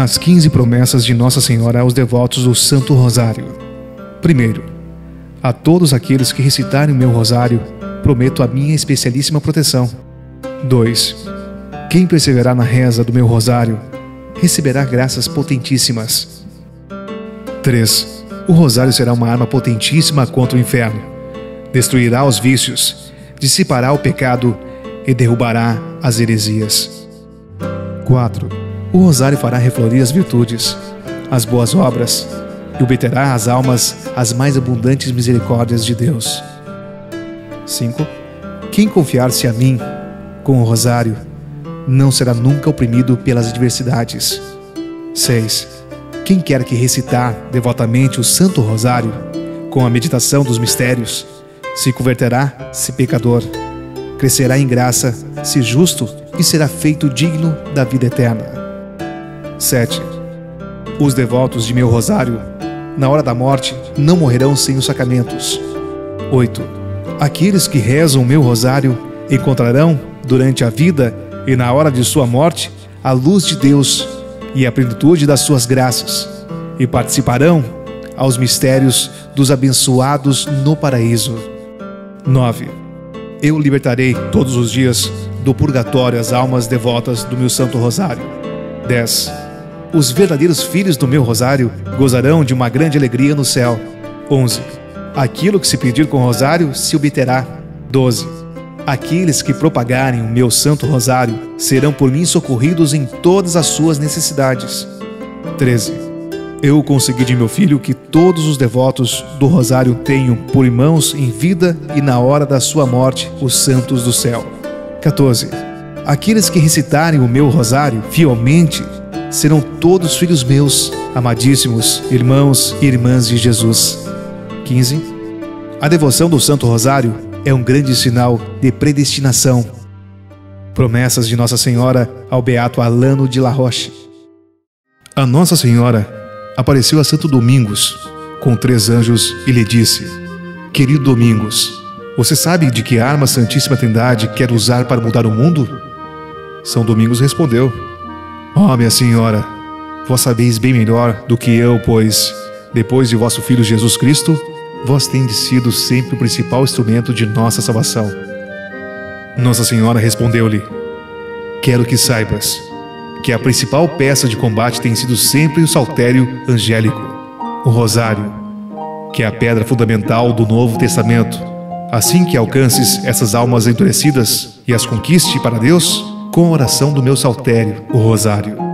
As 15 promessas de Nossa Senhora aos devotos do Santo Rosário. Primeiro, a todos aqueles que recitarem o meu rosário, prometo a minha especialíssima proteção. 2. Quem perseverar na reza do meu rosário, receberá graças potentíssimas. 3. O rosário será uma arma potentíssima contra o inferno. Destruirá os vícios, dissipará o pecado e derrubará as heresias. 4. O rosário fará reflorir as virtudes, as boas obras e obterá às almas as mais abundantes misericórdias de Deus. 5. Quem confiar-se a mim com o rosário não será nunca oprimido pelas adversidades. 6. Quem quer que recitar devotamente o Santo Rosário com a meditação dos mistérios se converterá, se pecador, crescerá em graça, se justo e será feito digno da vida eterna. 7. Os devotos de meu rosário, na hora da morte, não morrerão sem os sacramentos. 8. Aqueles que rezam o meu rosário encontrarão, durante a vida e na hora de sua morte, a luz de Deus e a plenitude das suas graças, e participarão aos mistérios dos abençoados no paraíso. 9. Eu libertarei todos os dias do purgatório as almas devotas do meu Santo Rosário. 10. Os verdadeiros filhos do meu rosário gozarão de uma grande alegria no céu. 11. Aquilo que se pedir com o rosário se obterá. 12. Aqueles que propagarem o meu Santo Rosário serão por mim socorridos em todas as suas necessidades. 13. Eu consegui de meu filho que todos os devotos do rosário tenham por irmãos em vida e na hora da sua morte os santos do céu. 14. Aqueles que recitarem o meu rosário fielmente serão todos filhos meus, amadíssimos irmãos e irmãs de Jesus. 15. A devoção do Santo Rosário é um grande sinal de predestinação. Promessas de Nossa Senhora ao beato Alano de La Roche. A Nossa Senhora apareceu a Santo Domingos com 3 anjos e lhe disse: Querido Domingos, você sabe de que arma a Santíssima Trindade quer usar para mudar o mundo? São Domingos respondeu: Ó, minha Senhora, vós sabeis bem melhor do que eu, pois, depois de vosso Filho Jesus Cristo, vós tendes sido sempre o principal instrumento de nossa salvação. Nossa Senhora respondeu-lhe: Quero que saibas que a principal peça de combate tem sido sempre o saltério angélico, o rosário, que é a pedra fundamental do Novo Testamento. Assim que alcances essas almas endurecidas e as conquiste para Deus, com a oração do meu saltério, o rosário.